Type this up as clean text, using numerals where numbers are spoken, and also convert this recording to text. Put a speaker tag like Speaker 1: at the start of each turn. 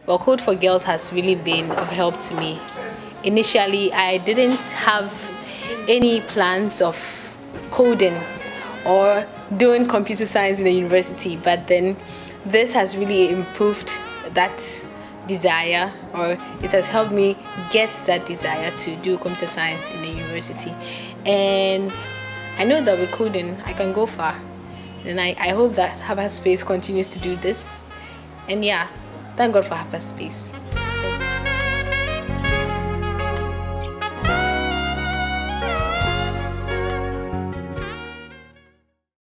Speaker 1: well, Code for Girls has really been of help to me. Initially, I didn't have any plans of coding or doing computer science in the university, but then this has really improved that desire, or it has helped me get that desire to do computer science in the university. And I know that with coding I can go far, and I hope that hapaSpace continues to do this. And yeah, thank God for hapaSpace.